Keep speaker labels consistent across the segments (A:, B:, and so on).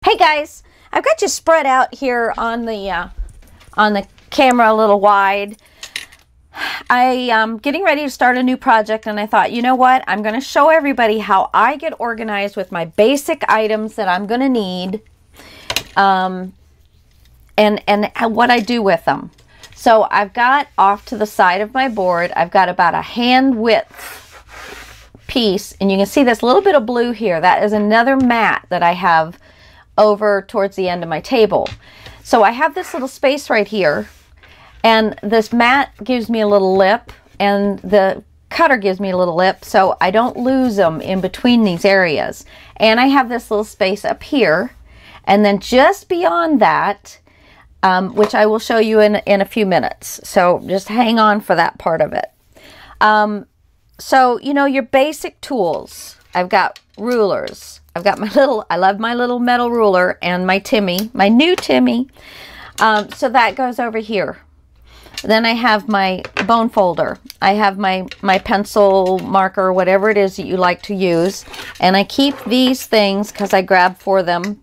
A: Hey guys, I've got you spread out here on the camera a little wide. I am getting ready to start a new project, and I thought, you know what? I'm going to show everybody how I get organized with my basic items that I'm going to need, and what I do with them. So I've got off to the side of my board, I've got about a hand width piece, and you can see this little bit of blue here. That is another mat that I have over towards the end of my table. So I have this little space right here, and this mat gives me a little lip, and the cutter gives me a little lip, so I don't lose them in between these areas. And I have this little space up here, and then just beyond that, which I will show you in a few minutes. So just hang on for that part of it. So, you know, your basic tools. I've got rulers. I've got I love my little metal ruler and my Timmy, my new Timmy. So that goes over here. Then I have my bone folder. I have my pencil marker, whatever it is that you like to use. And I keep these things because I grab for them.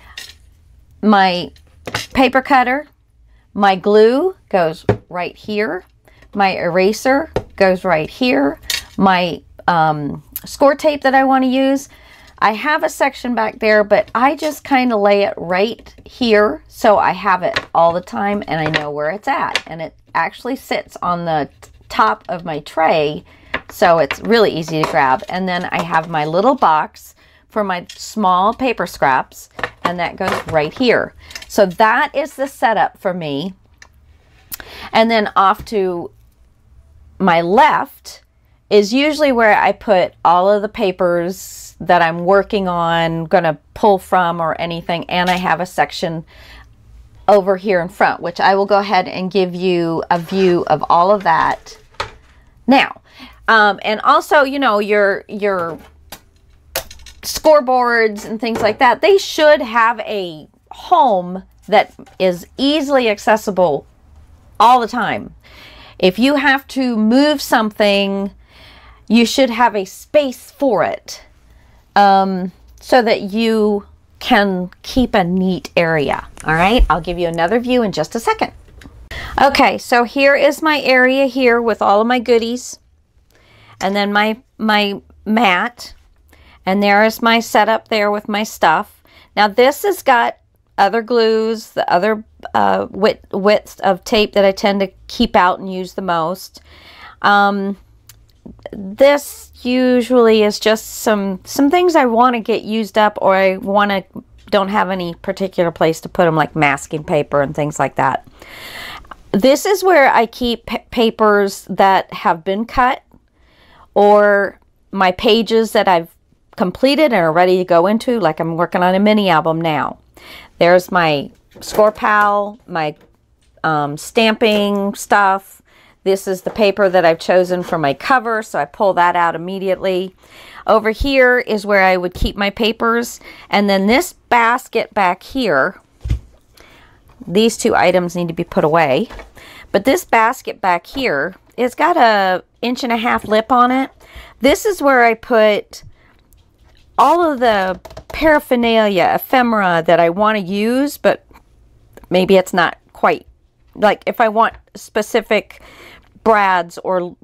A: My paper cutter, my glue goes right here. My eraser goes right here. My score tape that I want to use, I have a section back there, but I just kind of lay it right here so I have it all the time and I know where it's at. And it actually sits on the top of my tray, so it's really easy to grab. And then I have my little box for my small paper scraps, and that goes right here. So that is the setup for me. And then off to my left is usually where I put all of the papers that I'm working on, gonna pull from or anything, and I have a section over here in front, which I will go ahead and give you a view of all of that now. And also, you know, your scoreboards and things like that, they should have a home that is easily accessible all the time. If you have to move something, you should have a space for it, so that you can keep a neat area. All right, I'll give you another view in just a second. Okay, so here is my area here with all of my goodies, and then my mat, and there is my setup there with my stuff. Now this has got other glues, the other widths of tape that I tend to keep out and use the most. This usually is just some things I want to get used up, or I don't have any particular place to put them, like masking paper and things like that. This is where I keep papers that have been cut, or my pages that I've completed and are ready to go into, like I'm working on a mini album now. There's my score pal, my stamping stuff. This is the paper that I've chosen for my cover, so I pull that out immediately. Over here is where I would keep my papers, and then this basket back here, these two items need to be put away, but this basket back here, it's got a 1.5 inch lip on it. This is where I put all of the paraphernalia, ephemera that I want to use, but maybe it's not quite, like if I want specific brads or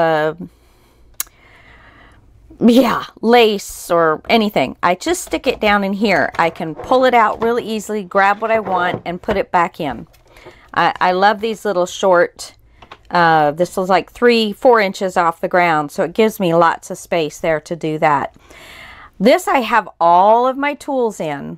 A: lace or anything, I just stick it down in here. I can pull it out really easily, grab what I want, and put it back in. I love these little short, this is like 3-4 inches off the ground, so it gives me lots of space there to do that. This I have all of my tools in,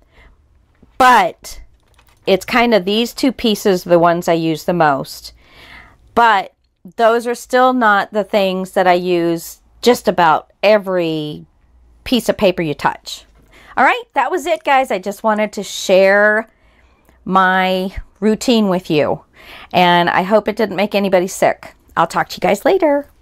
A: but it's kind of these two pieces, the ones I use the most. But those are still not the things that I use just about every piece of paper you touch. All right, that was it, guys. I just wanted to share my routine with you, and I hope it didn't make anybody sick. I'll talk to you guys later.